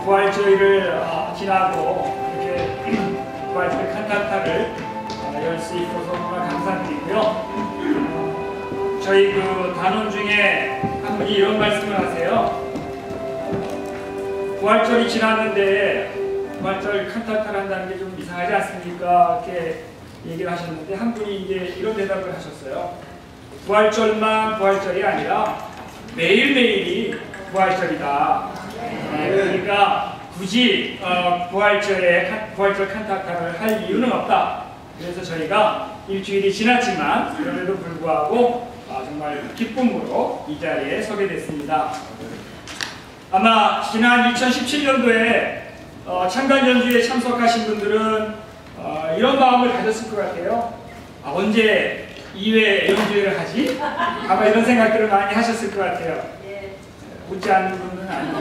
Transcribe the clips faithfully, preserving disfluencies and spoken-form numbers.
부활주의를 어, 지나고 이렇게 부활주의 칸타타를 어, 열 수 있어서 정말 감사드리고요. 어, 저희 그 단원 중에 한 분이 이런 말씀을 하세요. 부활절이 지났는데 부활절 칸타타를 한다는 게 좀 이상하지 않습니까? 이렇게 얘기를 하셨는데 한 분이 이제 이런 대답을 하셨어요. 부활절만 부활절이 아니라 매일매일이 부활절이다. 네, 그러니까 굳이 어, 부활절에 부활절 칸타타를 할 이유는 없다. 그래서 저희가 일주일이 지났지만 그럼에도 불구하고 어, 정말 기쁨으로 이 자리에 서게 됐습니다. 아마 지난 이천십칠 년도에 어, 창단 연주에 참석하신 분들은 어, 이런 마음을 가졌을 것 같아요. 아, 언제 이 회 연주회를 하지? 아마 이런 생각들을 많이 하셨을 것 같아요. 웃지 않는 분은 아니고.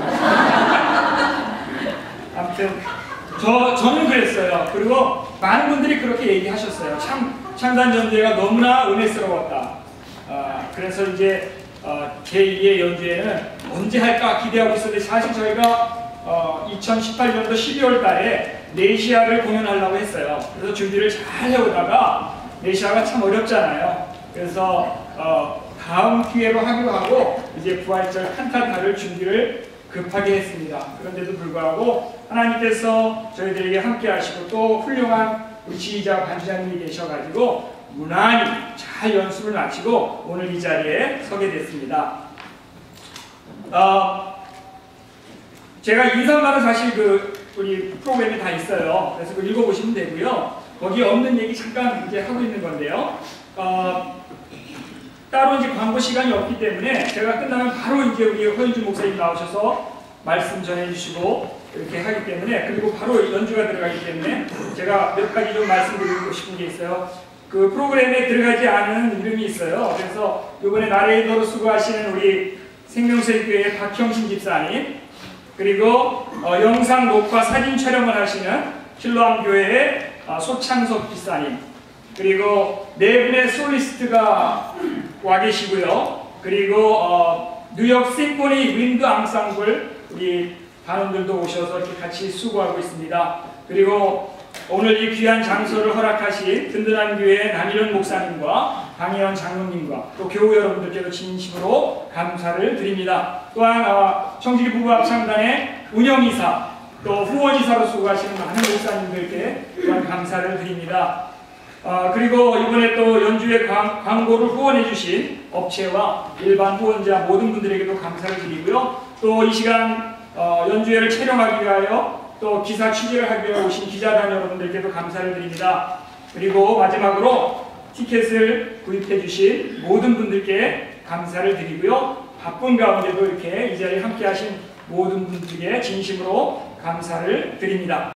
아무튼 저, 저는 그랬어요. 그리고 많은 분들이 그렇게 얘기하셨어요. 참, 창단 연주회가 너무나 은혜스러웠다. 어, 그래서 이제 어, 제이 회 연주회는 언제 할까 기대하고 있었는데 사실 저희가 어, 이천십팔 년도 십이월 달에 네시아를 공연하려고 했어요. 그래서 준비를 잘 해오다가 네시아가 참 어렵잖아요. 그래서 어, 다음 기회로 하기로 하고 이제 부활절 칸타타를 준비를 급하게 했습니다. 그런데도 불구하고 하나님께서 저희들에게 함께 하시고 또 훌륭한 우리 지휘자 반주장님이 계셔가지고 무난히 잘 연습을 마치고 오늘 이 자리에 서게 됐습니다. 어, 제가 인사말은 사실 그 우리 프로그램이 다 있어요. 그래서 그거 읽어보시면 되고요. 거기 없는 얘기 잠깐 이제 하고 있는 건데요. 어, 따로 이제 광고 시간이 없기 때문에 제가 끝나면 바로 이제 우리 허윤주 목사님 나오셔서 말씀 전해주시고 이렇게 하기 때문에 그리고 바로 연주가 들어가기 때문에 제가 몇 가지 좀 말씀드리고 싶은 게 있어요. 그 프로그램에 들어가지 않은 이름이 있어요. 그래서 이번에 나레이더로 수고하시는 우리 생명수교회 박형신 집사님, 그리고 어, 영상 녹화 사진 촬영을 하시는 실로암교회의 어, 소창석 집사님, 그리고 네 분의 솔리스트가 와 계시고요. 그리고 어, 뉴욕 심포니 윈드 앙상블 우리 단원들도 오셔서 이렇게 같이 수고하고 있습니다. 그리고 오늘 이 귀한 장소를 허락하신 든든한 교회 남일원 목사님과 강혜원 장로님과 또 교우 여러분들께도 진심으로 감사를 드립니다. 또한 어, 청지기 부부합창단의 운영이사 또 후원이사로 수고하시는 많은 목사님들께 또한 감사를 드립니다. 어, 그리고 이번에 또 연주회 광, 광고를 후원해 주신 업체와 일반 후원자 모든 분들에게도 감사를 드리고요. 또 이 시간 어, 연주회를 촬영하기 위하여 또 기사 취재를 하기 위해 오신 기자단 여러분들께도 감사를 드립니다. 그리고 마지막으로 티켓을 구입해 주신 모든 분들께 감사를 드리고요. 바쁜 가운데도 이렇게 이 자리에 함께 하신 모든 분들께 진심으로 감사를 드립니다.